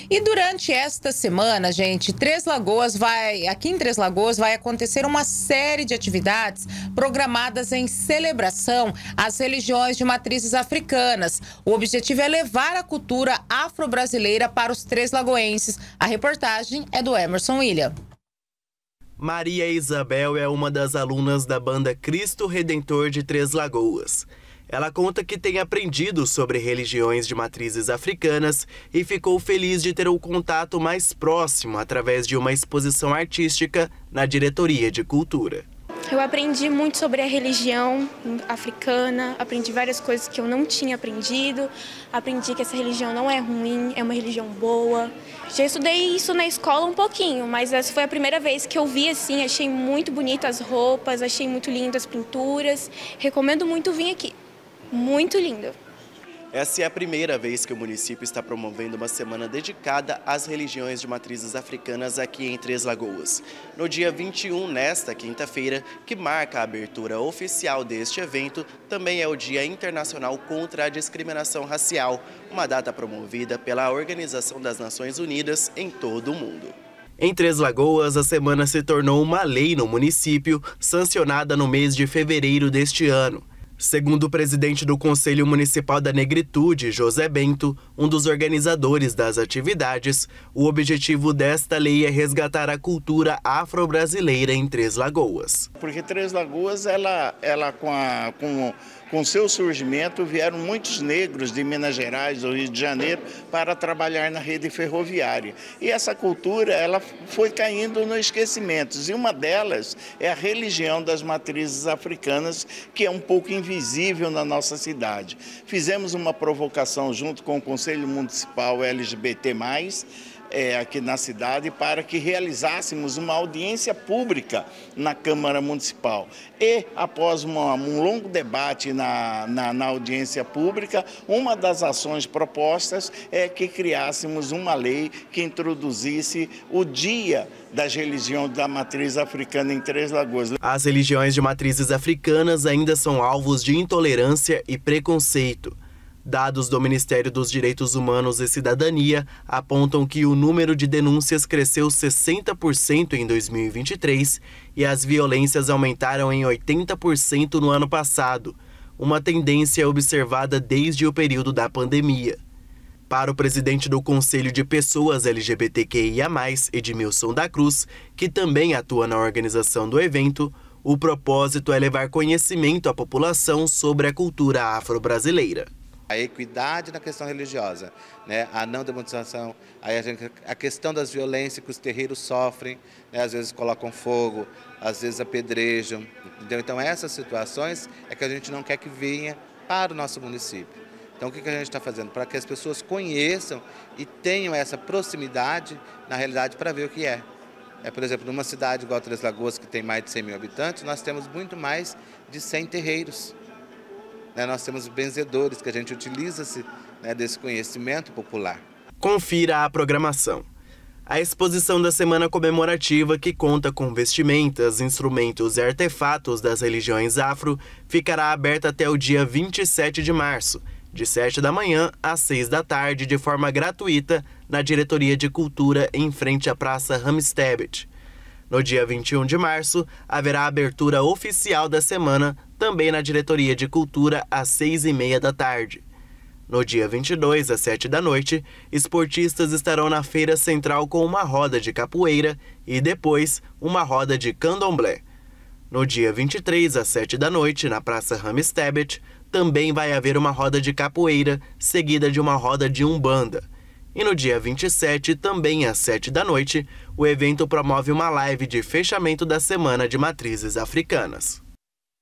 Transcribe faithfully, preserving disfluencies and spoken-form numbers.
E durante esta semana, gente, Três Lagoas vai, aqui em Três Lagoas vai acontecer uma série de atividades programadas em celebração às religiões de matrizes africanas. O objetivo é levar a cultura afro-brasileira para os três lagoenses. A reportagem é do Emerson William. Maria Isabel é uma das alunas da banda Cristo Redentor de Três Lagoas. Ela conta que tem aprendido sobre religiões de matrizes africanas e ficou feliz de ter um contato mais próximo através de uma exposição artística na Diretoria de Cultura. Eu aprendi muito sobre a religião africana, aprendi várias coisas que eu não tinha aprendido, aprendi que essa religião não é ruim, é uma religião boa. Já estudei isso na escola um pouquinho, mas essa foi a primeira vez que eu vi assim, achei muito bonitas as roupas, achei muito lindas as pinturas, recomendo muito vir aqui. Muito lindo. Essa é a primeira vez que o município está promovendo uma semana dedicada às religiões de matrizes africanas aqui em Três Lagoas. No dia vinte e um, nesta quinta-feira, que marca a abertura oficial deste evento, também é o Dia Internacional contra a Discriminação Racial, uma data promovida pela Organização das Nações Unidas em todo o mundo. Em Três Lagoas, a semana se tornou uma lei no município, sancionada no mês de fevereiro deste ano. Segundo o presidente do Conselho Municipal da Negritude, José Bento, um dos organizadores das atividades, o objetivo desta lei é resgatar a cultura afro-brasileira em Três Lagoas. Porque Três Lagoas, ela, ela com, a, com, com seu surgimento, vieram muitos negros de Minas Gerais, do Rio de Janeiro, para trabalhar na rede ferroviária. E essa cultura, ela foi caindo no esquecimento. E uma delas é a religião das matrizes africanas, que é um pouco invisível. visível na nossa cidade. Fizemos uma provocação junto com o Conselho Municipal L G B T mais, é, aqui na cidade, para que realizássemos uma audiência pública na Câmara Municipal. E, após uma, um longo debate na, na, na audiência pública, uma das ações propostas é que criássemos uma lei que introduzisse o Dia das religiões da matriz africana em Três Lagoas. As religiões de matrizes africanas ainda são alvos de intolerância e preconceito. Dados do Ministério dos Direitos Humanos e Cidadania apontam que o número de denúncias cresceu sessenta por cento em dois mil e vinte e três e as violências aumentaram em oitenta por cento no ano passado, uma tendência observada desde o período da pandemia. Para o presidente do Conselho de Pessoas L G B T Q I A mais, Edmilson da Cruz, que também atua na organização do evento, o propósito é levar conhecimento à população sobre a cultura afro-brasileira. A equidade na questão religiosa, né? A não demonstração, aí a, gente, a questão das violências que os terreiros sofrem, né? Às vezes colocam fogo, às vezes apedrejam. Entendeu? Então essas situações é que a gente não quer que venha para o nosso município. Então o que, que a gente está fazendo? Para que as pessoas conheçam e tenham essa proximidade na realidade para ver o que é. É, por exemplo, numa cidade igual Três Lagoas, que tem mais de cem mil habitantes, nós temos muito mais de cem terreiros. Nós temos benzedores, que a gente utiliza-se, né, desse conhecimento popular. Confira a programação. A exposição da Semana Comemorativa, que conta com vestimentas, instrumentos e artefatos das religiões afro, ficará aberta até o dia vinte e sete de março, de sete da manhã às seis da tarde, de forma gratuita, na Diretoria de Cultura, em frente à Praça Ramstebet. No dia vinte e um de março, haverá a abertura oficial da semana, também na Diretoria de Cultura, às seis e meia da tarde. No dia vinte e dois, às sete da noite, esportistas estarão na Feira Central com uma roda de capoeira e depois uma roda de candomblé. No dia vinte e três, às sete da noite, na Praça Ramstebet, também vai haver uma roda de capoeira, seguida de uma roda de umbanda. E no dia vinte e sete, também às sete da noite, o evento promove uma live de fechamento da Semana de Matrizes Africanas.